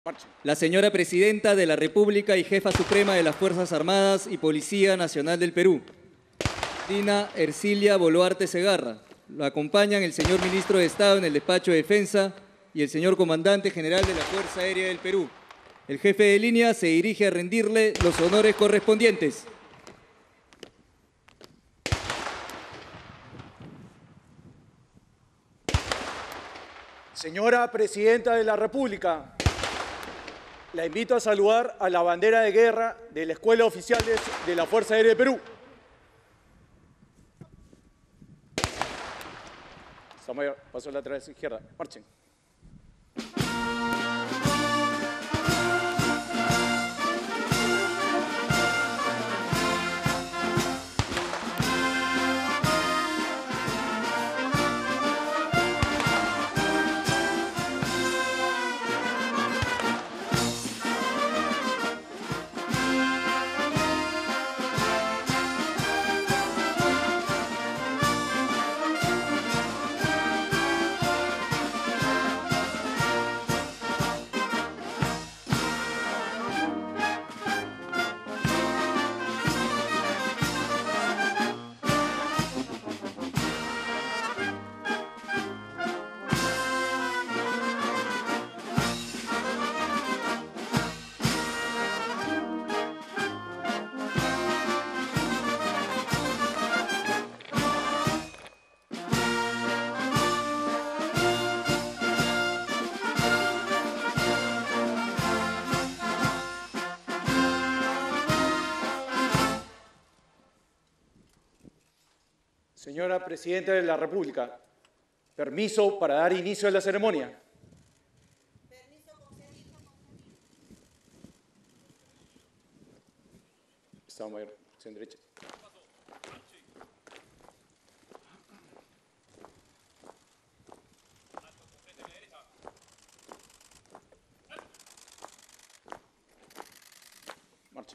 La señora Presidenta de la República y Jefa Suprema de las Fuerzas Armadas y Policía Nacional del Perú, Dina Ercilia Boluarte Segarra. Lo acompañan el señor Ministro de Estado en el Despacho de Defensa y el señor Comandante General de la Fuerza Aérea del Perú. El jefe de línea se dirige a rendirle los honores correspondientes. Señora Presidenta de la República, la invito a saludar a la bandera de guerra de la Escuela de Oficiales de la Fuerza Aérea del Perú. Paso lateral izquierda. Marchen. Señora Presidenta de la República, permiso para dar inicio a la ceremonia. Permiso concedido. Estado Mayor, acción derecha. Marcha.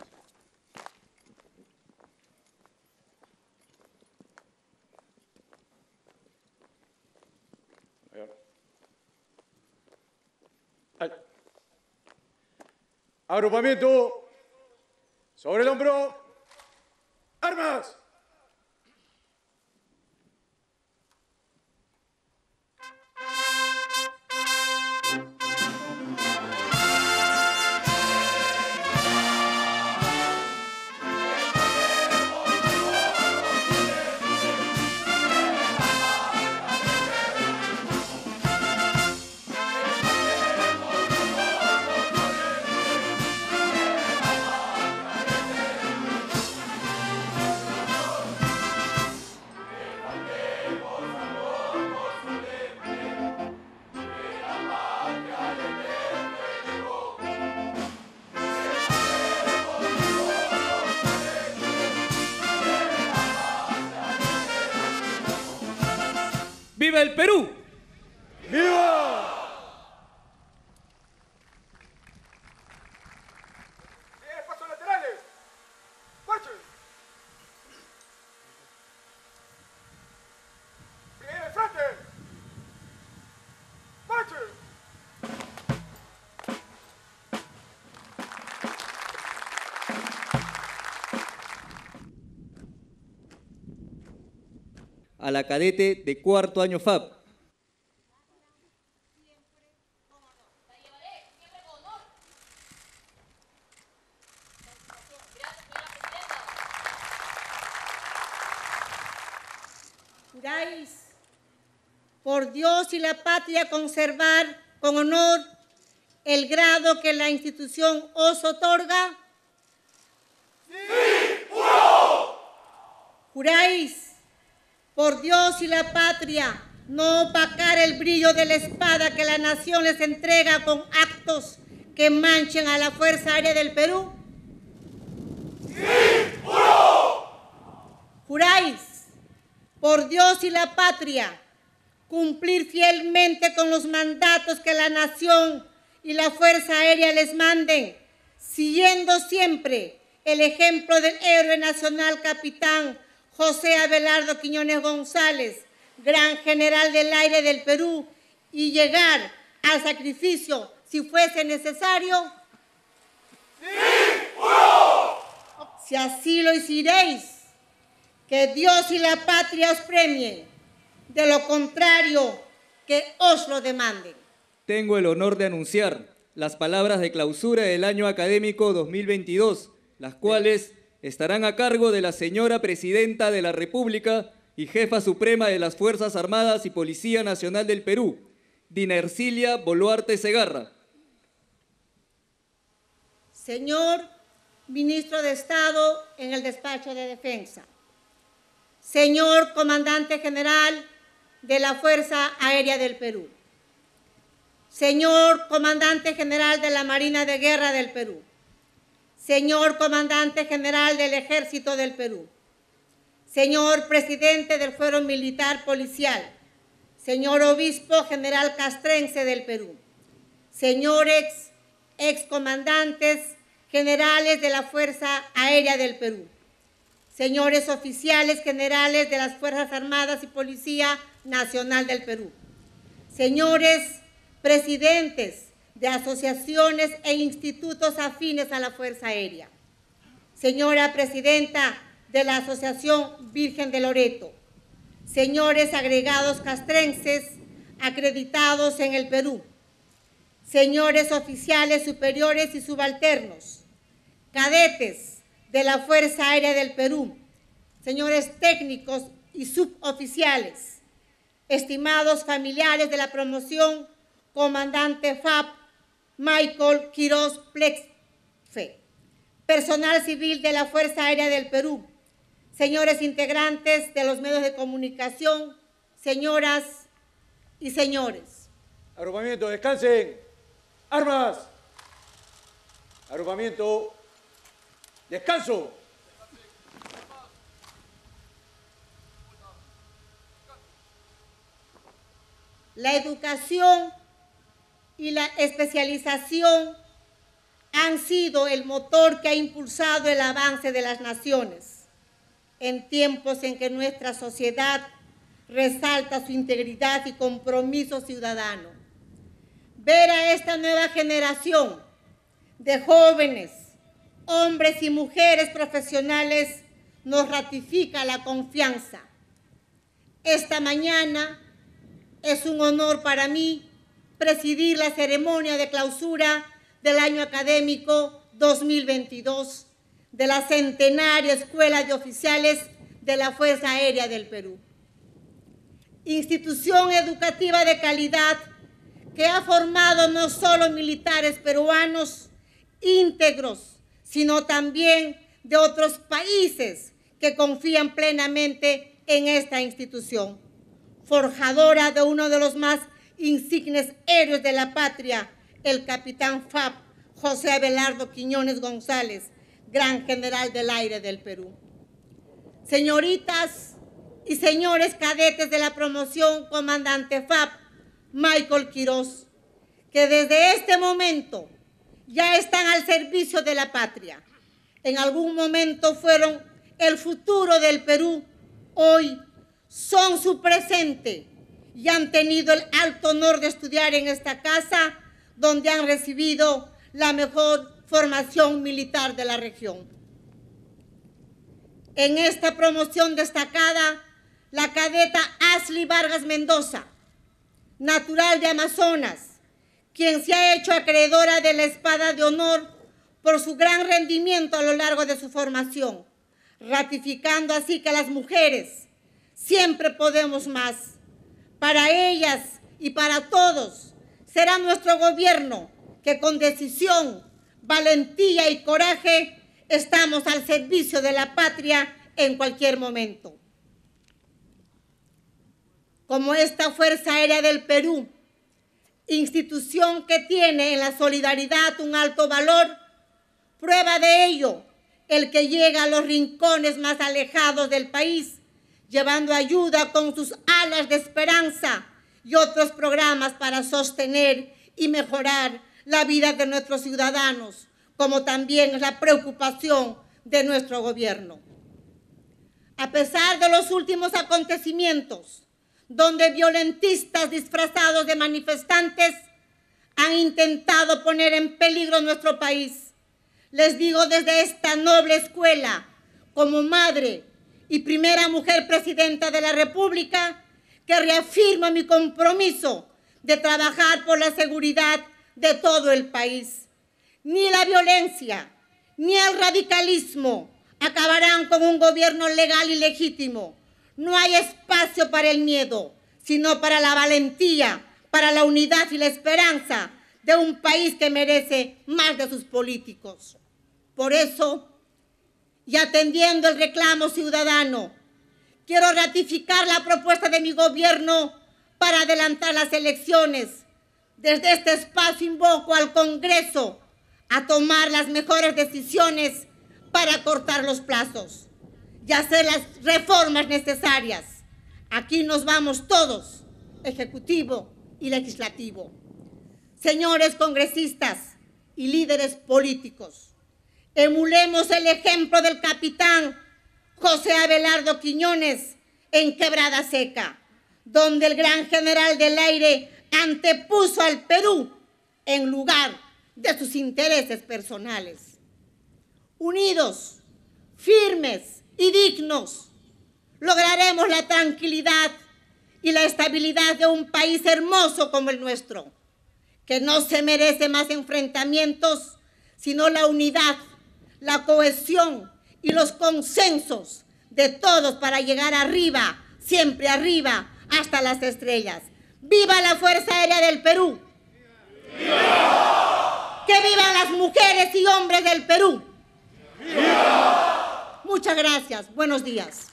Agrupamiento. Sobre el hombro. ¡Armas! ¡Viva el Perú! ¡Viva! ¡Pasos laterales! ¡Marchen! ¡Primero de frente! ¡Marchen! A la cadete de cuarto año FAP. Juráis, por Dios y la patria, conservar con honor el grado que la institución os otorga. ¡Sí, juro! Juráis, por Dios y la patria, no opacar el brillo de la espada que la nación les entrega con actos que manchen a la Fuerza Aérea del Perú. ¡Sí, juro! Juráis, por Dios y la patria, cumplir fielmente con los mandatos que la nación y la Fuerza Aérea les manden, siguiendo siempre el ejemplo del héroe nacional capitán José Abelardo Quiñones González, gran general del aire del Perú, y llegar al sacrificio si fuese necesario. ¡Sí, juro! Si así lo hiciréis, que Dios y la patria os premien. De lo contrario, que os lo demanden. Tengo el honor de anunciar las palabras de clausura del año académico 2022, las cuales estarán a cargo de la señora Presidenta de la República y Jefa Suprema de las Fuerzas Armadas y Policía Nacional del Perú, Dina Ercilia Boluarte Segarra. Señor Ministro de Estado en el Despacho de Defensa. Señor Comandante General de la Fuerza Aérea del Perú. Señor Comandante General de la Marina de Guerra del Perú. Señor Comandante General del Ejército del Perú. Señor Presidente del Fuero Militar Policial. Señor Obispo General Castrense del Perú. Señores excomandantes generales de la Fuerza Aérea del Perú. Señores oficiales generales de las Fuerzas Armadas y Policía Nacional del Perú. Señores presidentes de asociaciones e institutos afines a la Fuerza Aérea. Señora Presidenta de la Asociación Virgen de Loreto. Señores agregados castrenses acreditados en el Perú. Señores oficiales superiores y subalternos. Cadetes de la Fuerza Aérea del Perú. Señores técnicos y suboficiales. Estimados familiares de la promoción, Comandante FAP Michael Quiroz Plexfe, personal civil de la Fuerza Aérea del Perú, señores integrantes de los medios de comunicación, señoras y señores. Agrupamiento, descansen. Armas. Agrupamiento. Descanso. La educación y la especialización han sido el motor que ha impulsado el avance de las naciones en tiempos en que nuestra sociedad resalta su integridad y compromiso ciudadano. Ver a esta nueva generación de jóvenes, hombres y mujeres profesionales nos ratifica la confianza. Esta mañana es un honor para mí presidir la ceremonia de clausura del año académico 2022 de la centenaria Escuela de Oficiales de la Fuerza Aérea del Perú. Institución educativa de calidad que ha formado no solo militares peruanos íntegros, sino también de otros países que confían plenamente en esta institución, forjadora de uno de los más insignes héroes de la patria, el capitán FAP José Abelardo Quiñones González, gran general del aire del Perú. Señoritas y señores cadetes de la promoción Comandante FAP Michael Quiroz, que desde este momento ya están al servicio de la patria. En algún momento fueron el futuro del Perú, hoy son su presente y han tenido el alto honor de estudiar en esta casa, donde han recibido la mejor formación militar de la región. En esta promoción destacada, la cadeta Ashley Vargas Mendoza, natural de Amazonas, quien se ha hecho acreedora de la Espada de Honor por su gran rendimiento a lo largo de su formación, ratificando así que las mujeres siempre podemos más. Para ellas y para todos será nuestro gobierno que con decisión, valentía y coraje estamos al servicio de la patria en cualquier momento. Como esta Fuerza Aérea del Perú, institución que tiene en la solidaridad un alto valor, prueba de ello el que llega a los rincones más alejados del país, llevando ayuda con sus alas de esperanza y otros programas para sostener y mejorar la vida de nuestros ciudadanos, como también es la preocupación de nuestro gobierno. A pesar de los últimos acontecimientos, donde violentistas disfrazados de manifestantes han intentado poner en peligro nuestro país. Les digo desde esta noble escuela, como madre y primera mujer presidenta de la República, que reafirmo mi compromiso de trabajar por la seguridad de todo el país. Ni la violencia, ni el radicalismo acabarán con un gobierno legal y legítimo. No hay espacio para el miedo, sino para la valentía, para la unidad y la esperanza de un país que merece más de sus políticos. Por eso, y atendiendo el reclamo ciudadano, quiero ratificar la propuesta de mi gobierno para adelantar las elecciones. Desde este espacio invoco al Congreso a tomar las mejores decisiones para cortar los plazos y hacer las reformas necesarias. Aquí nos vamos todos, Ejecutivo y Legislativo. Señores congresistas y líderes políticos, emulemos el ejemplo del capitán José Abelardo Quiñones en Quebrada Seca, donde el gran general del aire antepuso al Perú en lugar de sus intereses personales. Unidos, firmes y dignos, lograremos la tranquilidad y la estabilidad de un país hermoso como el nuestro, que no se merece más enfrentamientos, sino la unidad, la cohesión y los consensos de todos para llegar arriba, siempre arriba, hasta las estrellas. ¡Viva la Fuerza Aérea del Perú! ¡Viva! ¡Que vivan las mujeres y hombres del Perú! ¡Viva! Muchas gracias. Buenos días.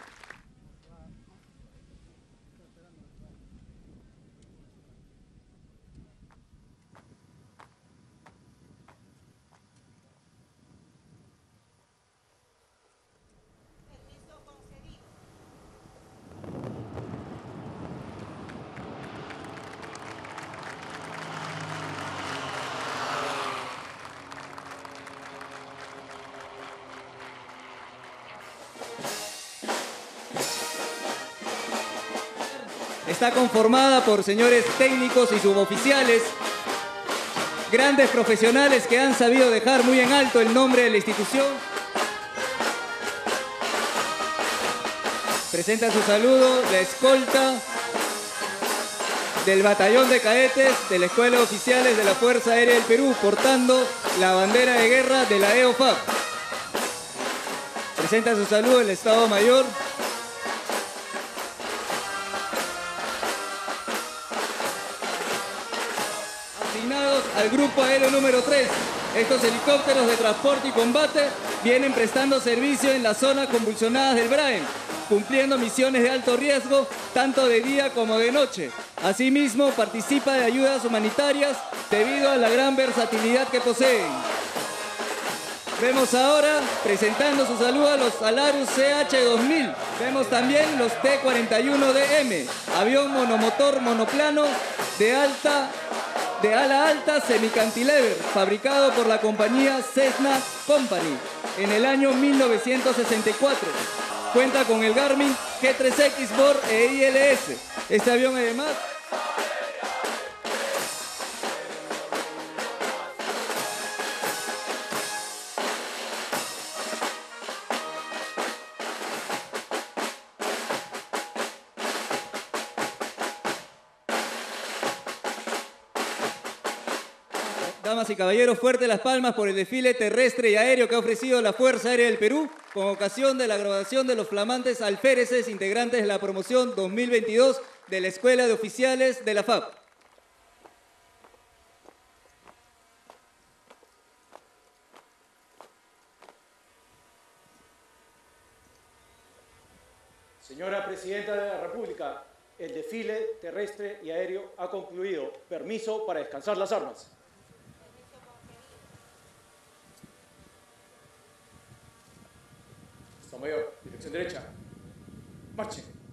Está conformada por señores técnicos y suboficiales, grandes profesionales que han sabido dejar muy en alto el nombre de la institución. Presenta su saludo la escolta del Batallón de Cadetes de la Escuela de Oficiales de la Fuerza Aérea del Perú, portando la bandera de guerra de la EOFAP. Presenta su saludo el Estado Mayor. Al Grupo Aéreo número 3. Estos helicópteros de transporte y combate vienen prestando servicio en las zonas convulsionadas del Braen, cumpliendo misiones de alto riesgo, tanto de día como de noche. Asimismo, participa de ayudas humanitarias debido a la gran versatilidad que poseen. Vemos ahora, presentando su saludo a los Alarus CH-2000. Vemos también los T-41DM, avión monomotor monoplano de ala alta semicantilever, fabricado por la compañía Cessna Company en el año 1964. Cuenta con el Garmin G3X BOR e ILS. Este avión además Damas y caballeros, fuerte las palmas por el desfile terrestre y aéreo que ha ofrecido la Fuerza Aérea del Perú con ocasión de la graduación de los flamantes alféreces integrantes de la promoción 2022 de la Escuela de Oficiales de la FAP. Señora Presidenta de la República, el desfile terrestre y aéreo ha concluido. Permiso para descansar las armas. Estado Mayor, dirección derecha. Marchen.